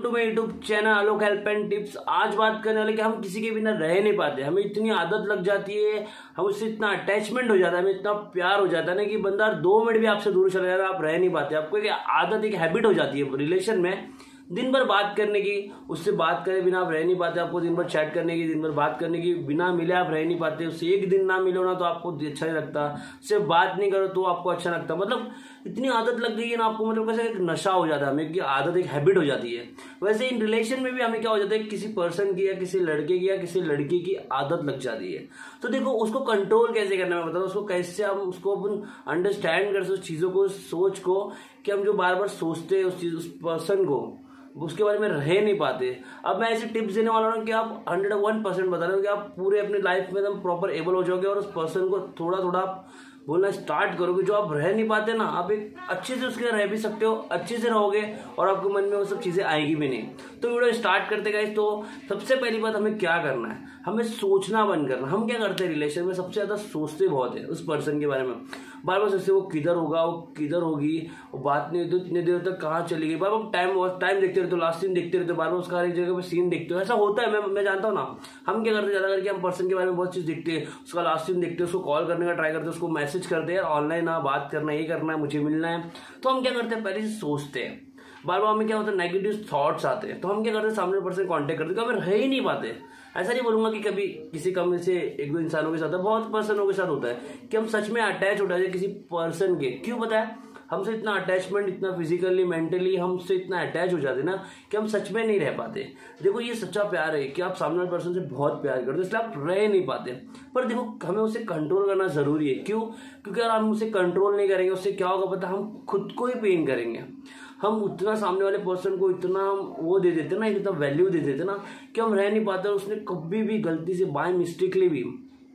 To my YouTube channel Alok help and tips. आज बात करने वाले कि हम किसी के बिना रह नहीं पाते, हमें इतनी आदत लग जाती है, हम उससे इतना अटैचमेंट हो जाता है, हमें इतना प्यार हो जाता है ना कि बंदा 2 मिनट भी आपसे दूर चला जाता है, आप रह नहीं पाते। आपको एक आदत, एक हैबिट हो जाती है रिलेशन में दिन भर बात करने की, उससे बात करे बिना आप रह नहीं पाते। आपको दिन भर चैट करने की, दिन भर बात करने की, बिना मिले आप रह नहीं पाते। उससे एक दिन ना मिलो ना तो आपको अच्छा नहीं लगता, उससे बात नहीं करो तो आपको अच्छा लगता। मतलब इतनी आदत लग गई है ना आपको, मतलब कैसे एक नशा हो जाता है हमें कि आदत एक हैबिट हो जाती है। वैसे इन रिलेशन में भी हमें क्या हो जाता है, किसी पर्सन की या किसी लड़के की या किसी लड़की की आदत लग जाती है। तो देखो उसको कंट्रोल कैसे करना है मैं बताऊँ। उसको कैसे हम उसको अपन अंडरस्टैंड कर सकते उस चीज़ों को, सोच को, कि हम जो बार बार सोचते हैं उस चीज, उस पर्सन को, उसके बारे में रह नहीं पाते। अब मैं ऐसी टिप्स देने वाला हूँ कि आप 101% बता रहे हो कि आप पूरे अपनी लाइफ में एकदम प्रॉपर एबल हो जाओगे और उस पर्सन को थोड़ा थोड़ा आप बोलना स्टार्ट करोगे। जो आप रह नहीं पाते ना, आप एक अच्छे से उसके रह भी सकते हो, अच्छे से रहोगे और आपके मन में वो सब चीज़ें आएगी भी नहीं। तो वीडियो स्टार्ट करते गाइस। तो सबसे पहली बात हमें क्या करना है, हमें सोचना बंद करना। हम क्या करते हैं रिलेशन में, सबसे ज़्यादा सोचते बहुत है उस पर्सन के बारे में। बार बार सोचते वो किधर होगा, वो किधर होगी, वो बात नहीं होती, इतनी देर तक कहाँ चली गई। बार बार टाइम देखते रहते हो, लास्ट सीन देखते रहते हो, बार बार उसका हर एक जगह पे सीन देखते हो। ऐसा होता है, मैं जानता हूँ ना। हम क्या करते हैं, ज़्यादा करके हम पर्सन के बारे में बहुत चीज़ देखते हैं, उसका लास्ट सीन देखते हैं, उसको कॉल करने का ट्राई करते हैं, उसको मैसेज करते हैं ऑनलाइन, हाँ बात करना, ये करना है, मुझे मिलना है। तो हम क्या करते हैं, पहले से सोचते हैं। बार बार हमें क्या होता है, नेगेटिव थॉट्स आते हैं। तो हम क्या करते हैं, सामने पर्सन कांटेक्ट करते हैं, हमें रह ही नहीं पाते। ऐसा नहीं बोलूंगा कि कभी किसी कम से 1-2 इंसानों के साथ है, बहुत पर्सनों के साथ होता है कि हम सच में अटैच हो जाते हैं किसी पर्सन के। क्यों पता है, हमसे इतना अटैचमेंट, इतना फिजिकली मेंटली हमसे इतना अटैच हो जाते हैं ना कि हम सच में नहीं रह पाते। देखो ये सच्चा प्यार है कि आप सामने वाले पर्सन से बहुत प्यार करते हो, इसलिए आप रह नहीं पाते। पर देखो हमें उसे कंट्रोल करना जरूरी है। क्यों? क्योंकि अगर हम उसे कंट्रोल नहीं करेंगे, उससे क्या होगा पता, हम खुद को ही पेन करेंगे। हम उतना सामने वाले पर्सन को इतना हम वो दे देते ना, इतना वैल्यू दे देते ना कि हम रह नहीं पाते। उसने कभी भी गलती से, बाय मिस्टेकली भी,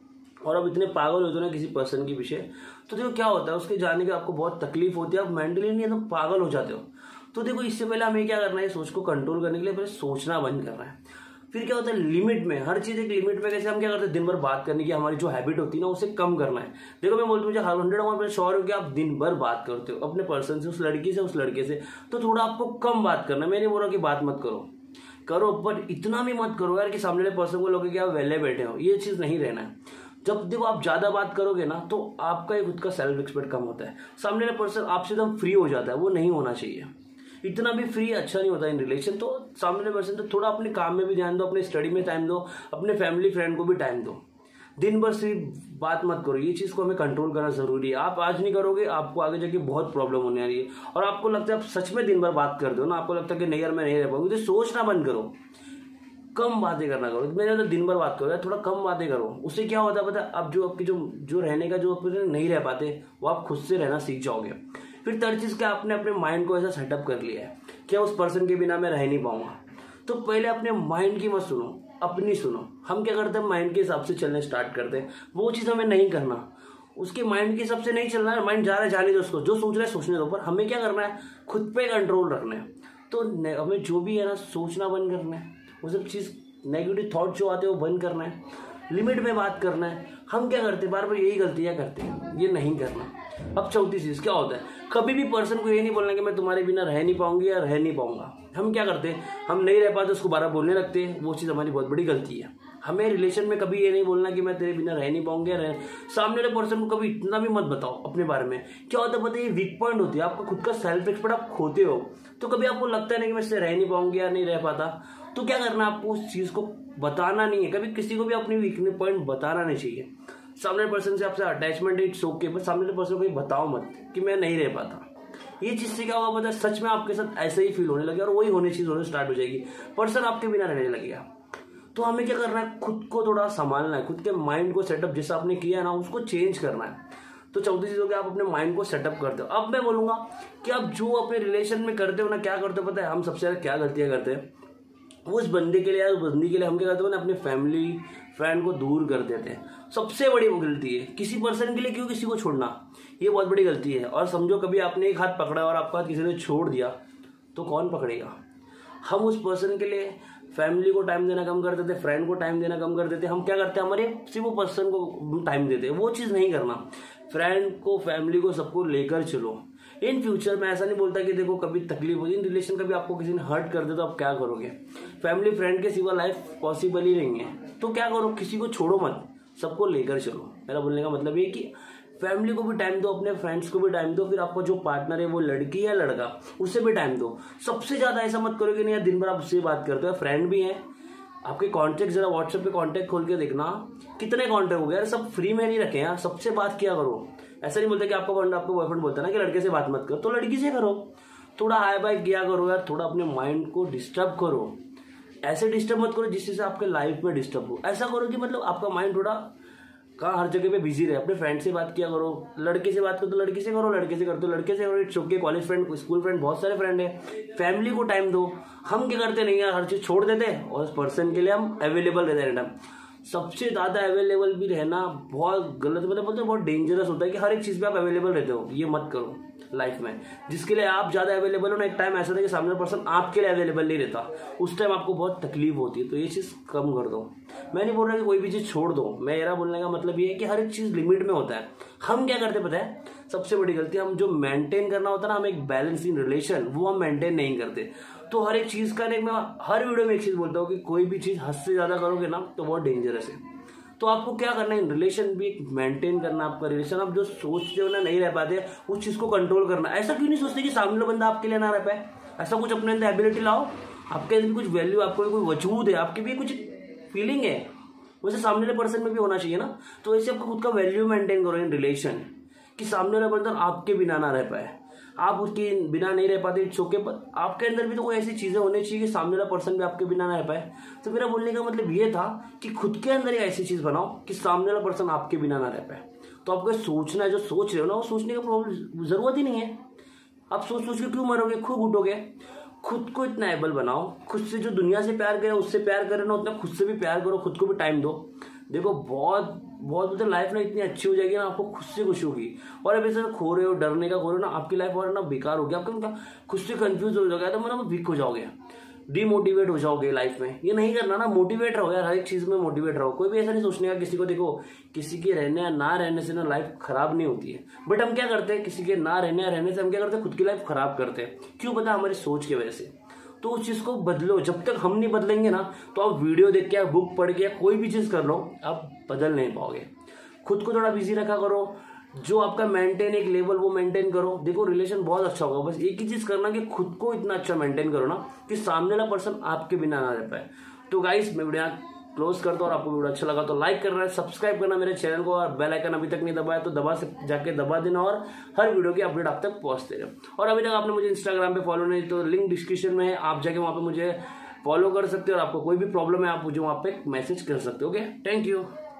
और अब इतने पागल होते हो ना किसी पर्सन के पीछे, तो देखो क्या होता है, उसके जाने के आपको बहुत तकलीफ होती है, आप मेंटली नहीं एकदम पागल हो जाते हो। तो देखो इससे पहले हमें क्या करना है, सोच को कंट्रोल करने के लिए पहले सोचना बंद करना है। फिर क्या होता है, लिमिट में, हर चीज एक लिमिट में। कैसे हम क्या करते हैं, दिन भर बात करने की हमारी जो हैबिट होती है ना, उसे कम करना है। देखो मैं बोलता हूँ, मुझे 100% श्योर हो कि आप दिन भर बात करते हो अपने पर्सन से, उस लड़की से, उस लड़के से, तो थोड़ा आपको कम बात करना है। मैं नहीं बोल रहा कि बात मत करो, पर इतना भी मत करो यार कि सामने वाले पर्सन को लगे कि आप वेले बैठे हो। ये चीज नहीं रहना है। जब देखो आप ज्यादा बात करोगे ना तो आपका ही खुद का सेल्फ रिस्पेक्ट कम होता है, सामने वाला पर्सन आपसे एकदम फ्री हो जाता है। वो नहीं होना चाहिए, इतना भी फ्री अच्छा नहीं होता इन रिलेशन। तो सामने वाले पर्सन तो थोड़ा अपने काम में भी ध्यान दो, अपने स्टडी में टाइम दो, अपने फैमिली फ्रेंड को भी टाइम दो। दिन भर सिर्फ बात मत करो। ये चीज को हमें कंट्रोल करना जरूरी है। आप आज नहीं करोगे, आपको आगे जाके बहुत प्रॉब्लम होने वाली है। और आपको लगता है आप सच में दिन भर बात करते हो ना, आपको लगता है कि नहीं यार मैं नहीं रह पाऊंगी, तो सोचना बंद करो, कम बातें करना करो। मेरे तो दिन भर बात करो यार, थोड़ा कम बातें करो। उससे क्या होता है पता है, अब जो आपकी जो रहने का जो नहीं रह पाते, वो आप खुद से रहना सीख जाओगे। फिर थर्ड चीज क्या, आपने अपने माइंड को ऐसा सेटअप कर लिया है क्या उस पर्सन के बिना मैं रह नहीं पाऊंगा। तो पहले अपने माइंड की मत सुनो, अपनी सुनो। हम क्या करते हैं, माइंड के हिसाब से चलने स्टार्ट करते हैं। वो चीज हमें नहीं करना, उसके माइंड के हिसाब से नहीं चलना है। माइंड जा रहा है, जाने दो उसको, जो सोच रहा है सोचने दो। पर हमें क्या करना है, खुद पे कंट्रोल रखना है। तो हमें जो भी है ना, सोचना बंद करना है। वो सब चीज नेगेटिव थॉट जो आते हैं वो बंद करना है, लिमिट में बात करना है। हम क्या करते हैं, बार बार यही गलतियां करते हैं, ये नहीं करना। अब चौथी चीज क्या होता है, कभी भी पर्सन को ये नहीं बोलना कि मैं तुम्हारे बिना रह नहीं पाऊंगी या रह नहीं पाऊंगा। हम क्या करते हैं, हम नहीं रह पाते उसको बार बार बोलने लगते हैं। वो चीज हमारी बहुत बड़ी गलती है। हमें रिलेशन में कभी ये नहीं बोलना कि मैं तेरे बिना रह नहीं पाऊंगी या सामने वाले पर्सन को कभी इतना भी मत बताओ अपने बारे में। क्या होता है पता है, ये वीक पॉइंट होती है। आपका खुद का सेल्फ रिस्पेक्ट आप खोते हो, तो कभी आपको लगता नहीं कि मैं इससे रह नहीं पाऊंगी या नहीं रह पाता, तो क्या करना, आपको उस चीज को बताना नहीं है। कभी किसी को भी अपनी वीकनेस पॉइंट बताना नहीं चाहिए। सामने पर्सन से आपसे अटैचमेंट इट्स ओके, बस सामने पर्सन को बताओ मत कि मैं नहीं रह पाता। ये चीज से क्या होगा पता है, सच में आपके साथ ऐसे ही फील होने लगे और वही होने चीज होने स्टार्ट हो जाएगी, पर्सन आपके बिना रहने लगेगा। तो हमें क्या करना है, खुद को थोड़ा संभालना है, खुद के माइंड को सेटअप जैसा आपने किया है ना उसको चेंज करना है। तो चौथी चीज हो गया, आप अपने माइंड को सेटअप करते हो। अब मैं बोलूंगा कि आप जो अपने रिलेशन में करते हो ना, क्या करते हो पता है, हम सबसे ज्यादा क्या गलतियां करते हैं, उस बंदे के लिए या उस बंदी के लिए हम क्या करते हो ना, अपने फैमिली फ्रेंड को दूर कर देते हैं। सबसे बड़ी गलती है। किसी पर्सन के लिए क्यों किसी को छोड़ना, ये बहुत बड़ी गलती है। और समझो कभी आपने एक हाथ पकड़ा और आपका हाथ किसी ने छोड़ दिया, तो कौन पकड़ेगा। हम उस पर्सन के लिए फैमिली को टाइम देना कम कर देते, फ्रेंड को टाइम देना कम कर देते। हम क्या करते हैं, हमारे सिर्फ वो पर्सन को टाइम देते हैं। वो चीज़ नहीं करना। फ्रेंड को, फैमिली को, सबको लेकर चलो। इन फ्यूचर में ऐसा नहीं बोलता कि देखो कभी तकलीफ होगी, इन रिलेशन कभी आपको किसी ने हर्ट कर दे तो आप क्या करोगे। फैमिली फ्रेंड के सिवा लाइफ पॉसिबल ही नहीं है, तो क्या करो, किसी को छोड़ो मत, सबको लेकर चलो। मेरा बोलने का मतलब ये कि फैमिली को भी टाइम दो, अपने फ्रेंड्स को भी टाइम दो, फिर आपका जो पार्टनर है वो लड़की या लड़का उससे भी टाइम दो। सबसे ज्यादा ऐसा मत करो कि नहीं यार दिन भर आप उससे बात करते हो, फ्रेंड भी है आपके कॉन्टेक्ट, जरा व्हाट्सएप पे कॉन्टेक्ट खोल के देखना कितने कॉन्टेक्ट हो गए यार, सब फ्री में नहीं रखे यार, सबसे बात किया करो। ऐसा नहीं बोलता कि आपका बॉयफ्रेंड बोलता है ना कि लड़के से बात मत करो, तो लड़की से करो, थोड़ा हाई बाई किया करो यार, थोड़ा अपने माइंड को डिस्टर्ब करो। ऐसे डिस्टर्ब मत करो जिससे से आपके लाइफ में डिस्टर्ब हो, ऐसा करो कि मतलब आपका माइंड थोड़ा कहाँ हर जगह पे बिजी रहे। अपने फ्रेंड से बात किया करो, लड़के से बात करो तो लड़की से करो, लड़के से करते हो लड़के से करो, it's okay. College friend, school friend, बहुत सारे फ्रेंड है। फैमिली को टाइम दो। हम क्या करते नहीं यार, हर चीज छोड़ देते हैं और उस पर्सन के लिए हम अवेलेबल रहते हैं। सबसे ज्यादा अवेलेबल भी रहना बहुत गलत, मतलब बोलते हैं बहुत डेंजरस होता है कि हर एक चीज पे आप अवेलेबल रहते हो, ये मत करो लाइफ में। जिसके लिए आप ज्यादा अवेलेबल हो ना, एक टाइम ऐसा था कि सामने पर्सन आपके लिए अवेलेबल नहीं रहता, उस टाइम आपको बहुत तकलीफ होती है, तो ये चीज कम कर दो। मैं नहीं बोल रहा कि कोई भी चीज छोड़ दो, मेरा बोलने का मतलब ये है कि हर एक चीज लिमिट में होता है। हम क्या करते पता है, सबसे बड़ी गलती, हम जो मेंटेन करना होता है ना, हम एक बैलेंस इन रिलेशन, वो हम मेंटेन नहीं करते। तो हर एक चीज का मैं हर वीडियो में एक चीज बोलता हूँ कि कोई भी चीज हद से ज्यादा करोगे ना तो बहुत डेंजरस है। तो आपको क्या करना है, रिलेशन भी मेंटेन करना, आपका रिलेशन आप जो सोचते हो ना नहीं रह पाते, उस चीज को कंट्रोल करना। ऐसा क्यों नहीं सोचते कि सामने वाला बंदा आपके लिए ना रह पाए, ऐसा कुछ अपने अंदर एबिलिटी लाओ, आपके अंदर कुछ वैल्यू, आपको कोई वजूद है, आपकी भी कुछ फीलिंग है, वैसे सामने वाले पर्सन में भी होना चाहिए ना। तो ऐसे आपको खुद का वैल्यू मेंटेन करो इन रिलेशन, कि सामने वाला पर्सन आपके बिना ना रह पाए, आप उसके बिना नहीं रह पाते, इट्स ओके, पर आपके अंदर भी तो कोई ऐसी चीजें होनी चाहिए कि सामने वाला पर्सन भी आपके बिना ना रह पाए। तो मेरा बोलने का मतलब ये था कि खुद के अंदर एक ऐसी चीज बनाओ कि सामने वाला पर्सन आपके बिना ना रह पाए। तो आपको सोचना है, जो सोच रहे हो ना, वो सोचने का प्रॉब्लम जरूरत ही नहीं है। आप सोच सोच के क्यों मरोगे, खुद उठोगे। खुद को इतना एबल बनाओ, खुद से जो दुनिया से प्यार करे उससे प्यार करे ना, उतना खुद से भी प्यार करो, खुद को भी टाइम दो। देखो बहुत बहुत मतलब लाइफ ना इतनी अच्छी हो जाएगी ना, आपको खुद से खुशी होगी। और अब ऐसे खो रहे हो, डरने का खो रहे हो ना, आपकी लाइफ और ना बेकार होगी, आपका खुद से कंफ्यूज हो जाएगा, तो मतलब वीक हो जाओगे, डिमोटिवेट हो जाओगे लाइफ में। ये नहीं करना ना, मोटिवेट रहो यार, हर एक चीज में मोटिवेट रहो। कोई भी ऐसा नहीं सोचने का किसी को, देखो किसी के रहने या ना रहने से ना लाइफ खराब नहीं होती है, बट हम क्या करते हैं, किसी के ना रहने या रहने से हम क्या करते हैं, खुद की लाइफ खराब करते हैं। क्यों पता, हमारी सोच की वजह से। तो उस चीज को बदलो, जब तक हम नहीं बदलेंगे ना, तो आप वीडियो देख के, बुक पढ़ के, कोई भी चीज कर लो, आप बदल नहीं पाओगे। खुद को थोड़ा बिजी रखा करो, जो आपका मेंटेन एक लेवल वो मेंटेन करो। देखो रिलेशन बहुत अच्छा होगा, बस एक ही चीज करना कि खुद को इतना अच्छा मेंटेन करो ना कि सामने वाला पर्सन आपके बिना ना रह पाए। तो गाइस मैं वीडियो क्लोज करता हूँ, और आपको वीडियो अच्छा लगा तो लाइक करना है, सब्सक्राइब करना मेरे चैनल को, और बेल आइकन अभी तक नहीं दबाया तो जाके दबा देना, और हर वीडियो की अपडेट आप तक पहुंचते रहे। और अभी तक आपने मुझे इंस्टाग्राम पे फॉलो नहीं, तो लिंक डिस्क्रिप्शन में है, आप जाके वहां पे मुझे फॉलो कर सकते हो, और आपको कोई भी प्रॉब्लम है आप मुझे वहां पे मैसेज कर सकते हो। Okay, thank you.